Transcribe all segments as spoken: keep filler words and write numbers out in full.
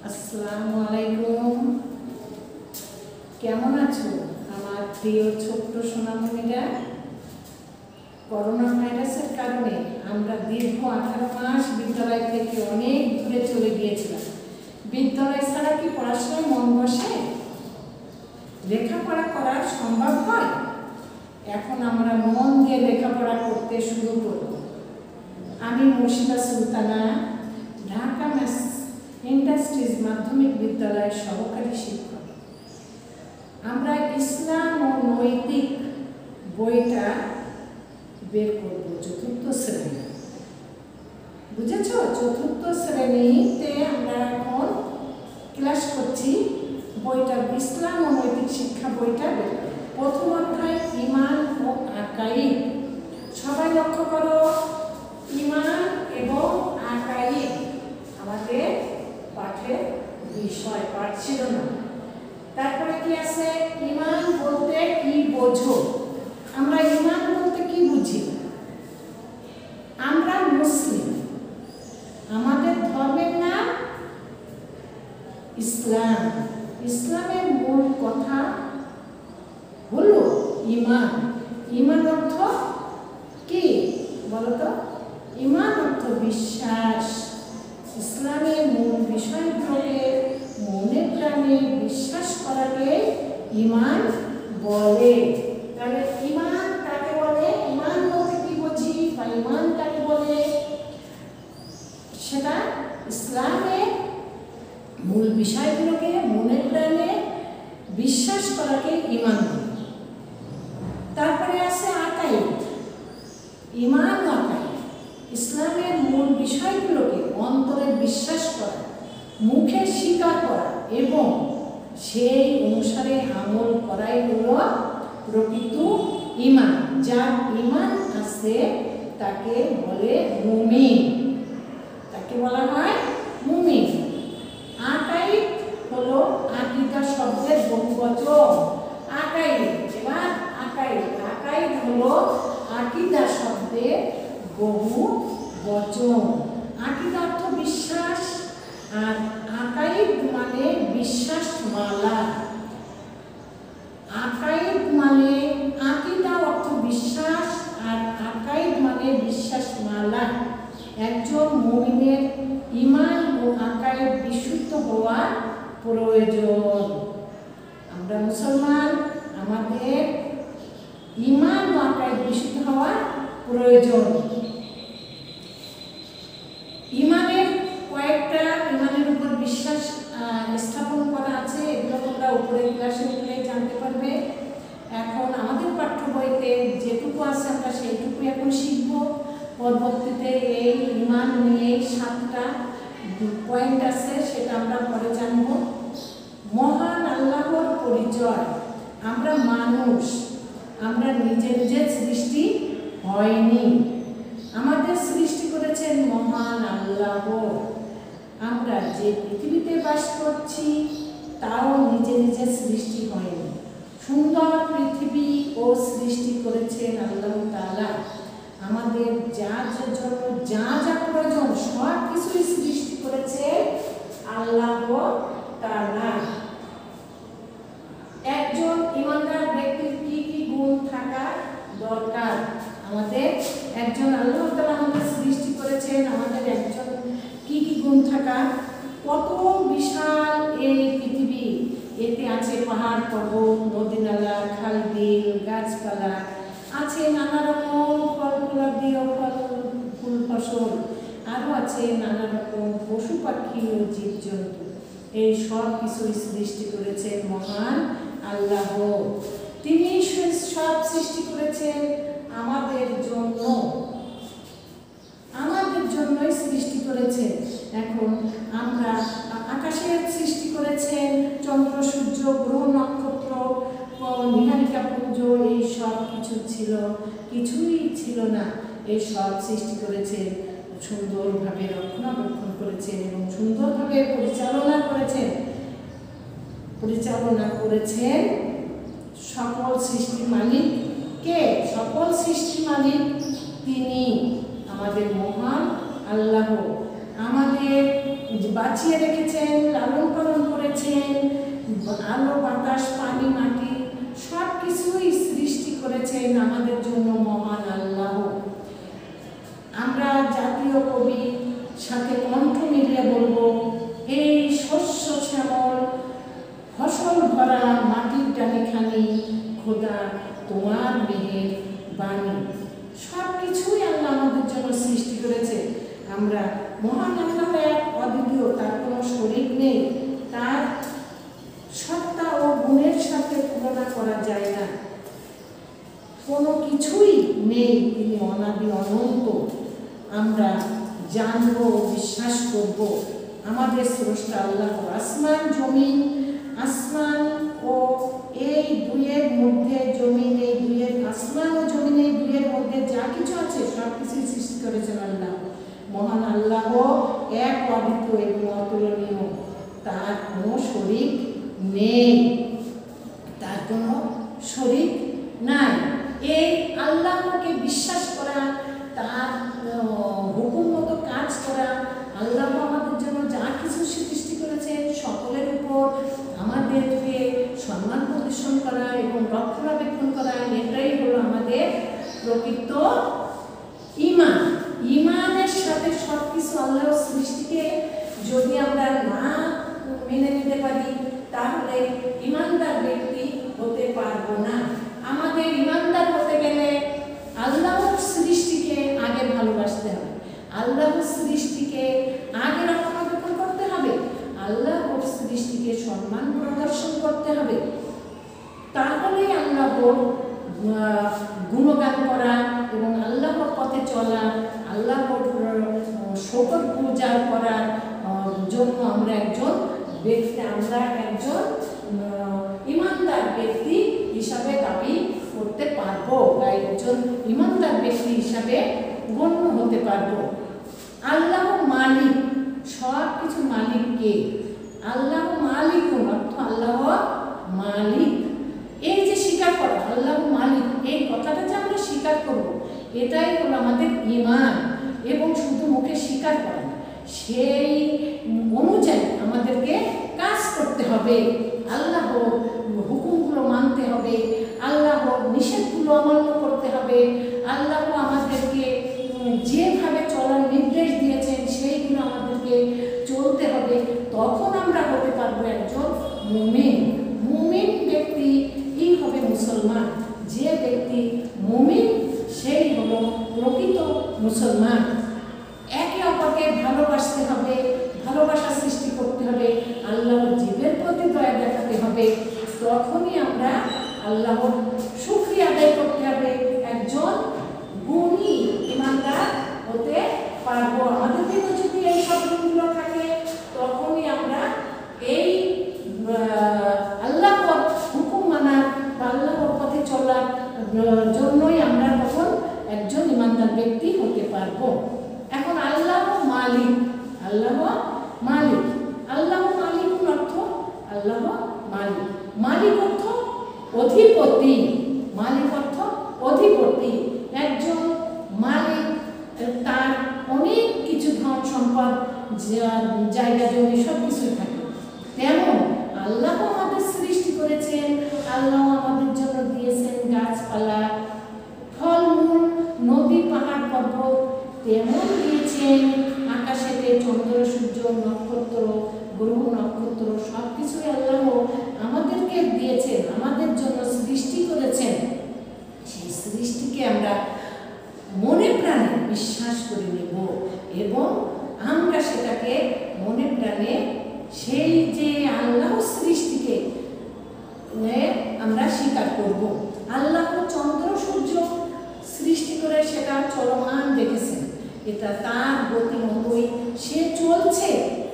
আসসালামু আলাইকুম। কেমন আছো আমার প্রিয় ছোট্ট সোনামণিরা? করোনা ভাইরাসের কারণে আমরা দীর্ঘ আঠারো মাস বিদ্যালয় থেকে অনেক দূরে চলে গিয়েছিলাম। বিদ্যালয় ছাড়া কি পড়াশোনায় মন বসে? লেখাপড়া করা সম্ভব হয়? এখন আমরা মন দিয়ে লেখাপড়া করতে শুরু করব। আমি মুর্শিদা সুলতানা, ঢাকা মেস ইন্ডাস্ট্রিজ মাধ্যমিক বিদ্যালয়ের সহকারী শিক্ষক। আমরা ইসলাম ও নৈতিক বইটা বের করব চতুর্থ শ্রেণী। বুঝেছ? চতুর্থ শ্রেণীতে আমরা এখন ক্লাস করছি। বইটা ইসলাম ও নৈতিক শিক্ষা বইটা বের করব। প্রথম অধ্যায় ঈমান ও আকাইদ। সবাই লক্ষ্য করো, ঈমান এবং আকাইদ আমাদের পাঠের বিষয়, পাঠ ছিল না। তারপরে কি আছে? ঈমান বলতে কি বোঝো? আমরা ঈমান বলতে কি বুঝি? আমরা মুসলিম, আমাদের ধর্মের নাম ইসলাম। ইসলামের মূল কথা হলো ঈমান। ঈমান অর্থ কি বলো তো? ঈমান অর্থ বিশ্বাস। ইসলামের মূল বিষয়গুলোকে মনে প্রাণে বিশ্বাস করাকে ঈমান বলে। তাহলে ঈমান কাকে বলে? ঈমান বলতে কি বুঝি বা ঈমান কাকে বলে, সেটা ইসলামের মূল বিষয়গুলোকে মনে প্রাণে বিশ্বাস করাকে ঈমান বলে। তারপরে আছে আকাইদ। ঈমান ও আকাইদ ইসলামের মূল বিষয়গুলোকে অন্তরে বিশ্বাস করা, মুখে স্বীকার করা এবং সেই অনুসারে আমল করাই হলো প্রকৃত ঈমান। যার ঈমান আছে তাকে বলে মুমিন, তাকে বলা হয় মুমিন। আকাইদ হলো আকীদা শব্দের বহুবচন। আকাইদ, এবার আকাইদ আকাইদ হলো আকীদা শব্দের বহু বচন। আকীদা অর্থ বিশ্বাস, আর আকাইদ মানে বিশ্বাস মালা। আকাইদ মানে আকীদা অর্থ বিশ্বাস, আর আকাইদ মানে বিশ্বাস মালা। একজন মুমিনের ঈমান ও আকাইদ বিশুদ্ধ হওয়া প্রয়োজন। আমরা মুসলমান, আমাদের ঈমান ও আকাইদ বিশুদ্ধ হওয়া প্রয়োজন। ঈমানের কয়েকটা ঈমানের উপর বিশ্বাস স্থাপন করা আছে, এগুলো তোমরা উপরে ক্লাসে উঠলে জানতে পারবে। এখন আমাদের পাঠ্য বইতে যেটুকু আছে আমরা সেইটুকু এখন শিখব। পরবর্তীতে এই ঈমান নিয়ে সাতটা পয়েন্ট আছে, সেটা আমরা পরে জানব। মহান আল্লাহর পরিচয়। আমরা মানুষ, আমরা নিজে নিজে সৃষ্টি হয়নি, আমাদের সৃষ্টি করেছেন মহান আল্লাহ। আমরা যে পৃথিবীতে বাস করছি তাও নিজে নিজে সৃষ্টি হয়নি। সুন্দর পৃথিবী ও সৃষ্টি করেছেন আল্লাহ তাআলা। আমাদের যা যা জন্য যা যা প্রয়োজন সব কিছুই সৃষ্টি করেছেন আল্লাহ তাআলা। একজন ঈমানদার ব্যক্তির কি কি গুণ থাকা দরকার? আমাদের একজন আল্লাহ তাআলা আমাদের সৃষ্টি করেছেন, আমাদের একজন কি কি গুণ থাকা? কত বিশাল এই পৃথিবী, এতে আছে পাহাড় পর্বত, নদী নালা, খাল বিল, গাছপালা, আছে নানা রকম ফল ফলাদি ও ফল ফুল ফসল, আরও আছে নানা রকম পশু পাখি ও জীবজন্তু। এই সব কিছুই সৃষ্টি করেছেন মহান আল্লাহ। তিনি সব সৃষ্টি করেছেন আমাদের জন্য, আমাদের জন্যই সৃষ্টি করেছেন। এখন আমরা আকাশের সৃষ্টি করেছেন, চন্দ্র সূর্য গ্রহ নক্ষত্র নীহারিকা পুঞ্জ, এই সব কিছু ছিল, কিছুই ছিল না। এই সব সৃষ্টি করেছেন, সুন্দরভাবে রক্ষণাবেক্ষণ করেছেন এবং সুন্দরভাবে পরিচালনা করেছেন পরিচালনা করেছেন সকল সৃষ্টির মালিক কে? সকল সৃষ্টির মালিক তিনি, আমাদের মহান আল্লাহ। আমাদের বাঁচিয়ে রেখেছেন, লালন করেছেন, আলো বাতাস পানি মাটি সব কিছুই সৃষ্টি করেছেন আমাদের জন্য মহান আল্লাহ। আমরা জাতীয় কবি সাথে কণ্ঠ মিলিয়ে বলবো, এই শস্য শ্যামল ফসল ভরা মাটির ডানিখানি খোদা তোমার মেহের বাণী। সব কিছুই আল্লাহ আমাদের জন্য সৃষ্টি করেছে। আমরা মহান আল্লাহ এক অদ্বিতীয়, তার কোনো শরীক নেই, তার সত্তা ও গুণের সাথে তুলনা করা যায় না, কোনো কিছুই নেই, তিনি অনাদি অনন্ত। আমরা জানবো, বিশ্বাস করব আমাদের স্রষ্টা আল্লাহ। আসমান জমিন, আসমান ও এই দুইয়ের মধ্যে জমিন, এই দুইয়ের আসমান ও জমিন, এই দুইয়ের মধ্যে যা কিছু আছে সব কিছুই সৃষ্টি করেছেন আল্লাহ। মহান আল্লাহ এক অদ্বিতীয় এবং অতুলনীয়, তার কোনো শরীক নেই, তার কোনো শরীক নাই। এই আল্লাহকে বিশ্বাস করা, তার হুকুম মতো কাজ করা, আল্লাহ আমাদের জন্য যা কিছু সৃষ্টি করেছেন সকলের উপর আমাদেরকে সম্মান প্রদর্শন করা এবং রক্ষণাবেক্ষণ করা, এটাই হলো আমাদের প্রকৃত ঈমান। ঈমানের সাথে সব কিছু আল্লাহর সৃষ্টিকে যদি আমরা না মেনে নিতে পারি, তাহলে ঈমানদার ব্যক্তি হতে পারবো না। আমাদের ঈমানদার হতে গেলে আল্লাহর সৃষ্টিকে আগে ভালোবাসতে হবে, আল্লাহর সৃষ্টিকে আগে রক্ষণাবেক্ষণ করতে হবে, আল্লাহর সৃষ্টিকে সম্মান প্রদর্শন করতে হবে। তাহলেই আল্লাহর গুণগান করা এবং আল্লাহর পথে চলা, আল্লাহর শকর পূজা করার জন্য আমরা একজন ব্যক্তি, আমরা একজন ঈমানদার ব্যক্তি হিসাবে দাবি করতে পারবো, বা একজন ঈমানদার ব্যক্তি হিসাবে গণ্য হতে পারবো। আল্লাহ মালিক, সব কিছু মালিক কে? আল্লাহ মালিক, অর্থ আল্লাহ মালিক। এই যে স্বীকার করা আল্লাহ মালিক, এই কথাটা যে আমরা স্বীকার করবো, এটাই হলো আমাদের ঈমান। এবং শুধু মুখে স্বীকার করা, সেই অনুযায়ী আমাদেরকে কাজ করতে হবে, আল্লাহর হুকুমগুলো মানতে হবে, আল্লাহর নিষেধগুলো অমান্য করতে হবে, আল্লাহ আমাদেরকে যেভাবে চলার নির্দেশ দিয়েছেন সেইগুলো আমাদেরকে চলতে হবে। তখন আমরা হতে পারবো একজন মুমিন। মুমিন ব্যক্তি এই হবে মুসলমান। যে ব্যক্তি মুমিন সেই হলো প্রকৃত মুসলমান। একে অপরকে ভালোবাসতে হবে, ভালোবাসা সৃষ্টি করতে হবে, আল্লাহর জীবের প্রতি দয়া দেখাতে হবে। তখনই আমরা আল্লাহর শুকরিয়া আদায় করতে হবে, একজন গুণী ঈমানদার হতে পারবো। আমাদের ভিতরে যদি এই সব গুণগুলো থাকে, তখনই আমরা এই আল্লাহর হুকুম মানা বা আল্লাহর পথে চলার জন্যই আমরা তখন একজন ঈমানদার ব্যক্তি হতে পারবো। এখন আল্লাহ মালিক, আল্লাহ মালিক, আল্লাহ মালিক অর্থ আল্লাহ মালিক, মালিক অর্থ অধিপতি, মালিক অর্থ অধিপতি। একজন মালিক, তার অনেক কিছু ধন সম্পদ, জায়গা জমি সব কিছুই থাকে। তেমন আল্লাহ আমাদের সৃষ্টি করেছেন, আল্লাহ আমাদের জন্য দিয়েছেন গাছপালা, ফলমূল, নদী পাহাড় পর্বত, তেমন দিয়েছেন আকাশেতে চন্দ্র সূর্য নক্ষত্র গ্রহ নক্ষত্র সব কিছুই আল্লাহ আমাদেরকে দিয়েছেন, আমাদের জন্য সৃষ্টি করেছেন। সেই সৃষ্টিকে আমরা মনে প্রাণে বিশ্বাস করে নেব এবং আমরা সেটাকে মনে প্রাণে সেই যে আল্লাহ সৃষ্টিকে আমরা স্বীকার করব। আল্লাহ চন্দ্র সূর্য সৃষ্টি করে সেটা চলমান দেখেছেন, এটা তার গতি মতোই সে চলছে।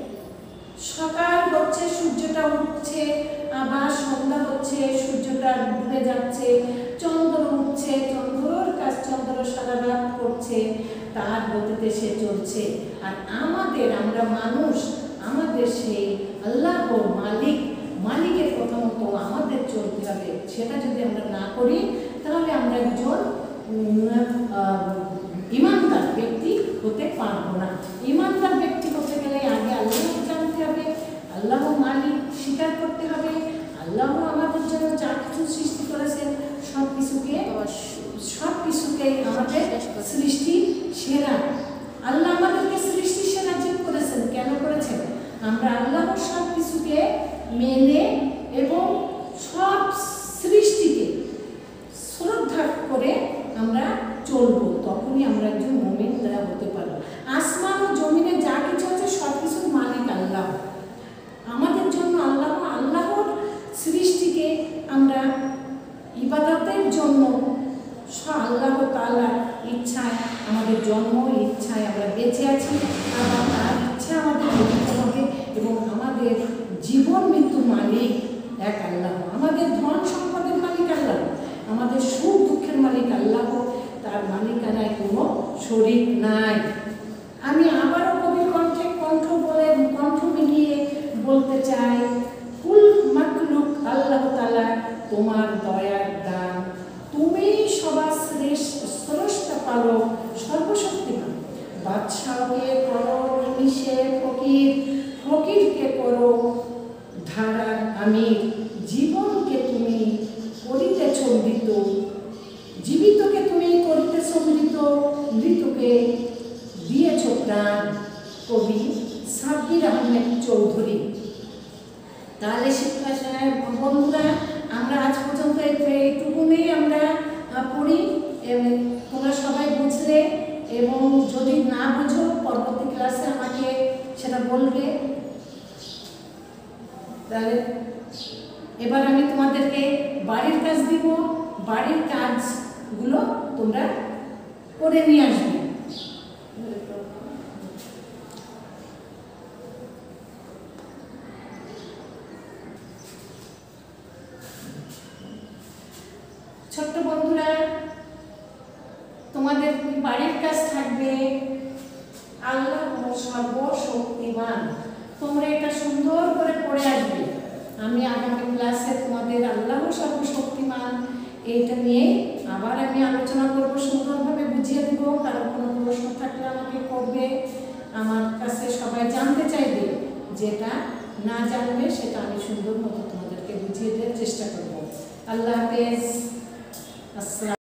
সকাল হচ্ছে, সূর্যটা উঠছে, আবার সন্ধ্যা হচ্ছে, সূর্যটা ডুবে যাচ্ছে, চন্দ্র উঠছে, চন্দ্রর কাজ চন্দ্র সারা রাত করছে, তার গতিতে সে চলছে। আর আমাদের, আমরা মানুষ, আমাদের সেই আল্লাহ মালিক, মালিকের কথা মতো আমাদের চলতে হবে। সেটা যদি আমরা না করি, তাহলে আমরা একজন ঈমানদার ব্যক্তি হতে পারবো না। ঈমানদার ব্যক্তি হতে গেলে আগে আল্লাহ জানতে হবে, আল্লাহ মালিক মেনে এবং সব সৃষ্টিকে শ্রদ্ধা করে আমরা চলবো, তখনই আমরা একজন মুমিন হতে পারবো। আসমান ও জমিনে যা কিছু আছে সব কিছুর মালিক আল্লাহ। আমাদের জন্য আল্লাহ আল্লাহর সৃষ্টিকে আমরা ইবাদতের জন্য আল্লাহ তাআলার ইচ্ছায় আমাদের জন্ম, ইচ্ছায় আমরা বেঁচে আছি, আবার তার ইচ্ছা আমাদের মৃত্যু হবে এবং আমাদের জীবন মৃত্যুর মালিক এক আল্লাহ। আমাদের ধন সম্পদের মালিক আল্লাহ, আমাদের সুখ দুঃখের মালিক আল্লাহ, তার মালিকানায় কোনো শরীক নাই। আমি আবারও কবির কণ্ঠে কণ্ঠ বলে কণ্ঠ মিলিয়ে বলতে চাই, কুল মাকলুক আল্লাহ তাআলা তোমার দয়ার দান, তুমি সবার শ্রেষ্ঠ স্রষ্টা পালক সর্বশক্তিমান। বাদশাহকে করো নিমিষে ফকির, ফকিরকে করো ধারার আমির। জীবনকে তুমি করিতেছ মৃত, জীবিতকে তুমি করিতেছ মৃত, মৃতকে দিয়েছ প্রাণ। কবি সাব্বির আহমেদ চৌধুরী। তাহলে শিক্ষা বন্ধুরা, আমরা আজ পর্যন্ত এইটুকুনেই আমরা পড়ি। তোমরা সবাই বুঝলে, এবং যদি না বুঝো পরবর্তী ক্লাসে আমাকে সেটা বলবে। তাহলে এবার আমি তোমাদেরকে বাড়ির কাজ দিব, বাড়ির কাজগুলো তোমরা করে নিয়ে আসবে। ছোট্ট বন্ধুরা, তোমাদের বাড়ির কাজ থাকবে আল্লাহ সর্বশক্তিমান। তোমরা এটা সুন্দর করে পড়ে আসবে। আমি আগামী ক্লাসে তোমাদের আল্লাহ সর্বশক্তিমান এইটা নিয়ে আবার আমি আলোচনা করব, সুন্দরভাবে বুঝিয়ে দেবো। কারণ কোনো প্রশ্ন থাকলে আমাকে করবে, আমার কাছে সবাই জানতে চাইবে, যেটা না জানবে সেটা আমি সুন্দর মতো তোমাদেরকে বুঝিয়ে দেওয়ার চেষ্টা করব। আল্লাহ হাফেজ। আসসালাম।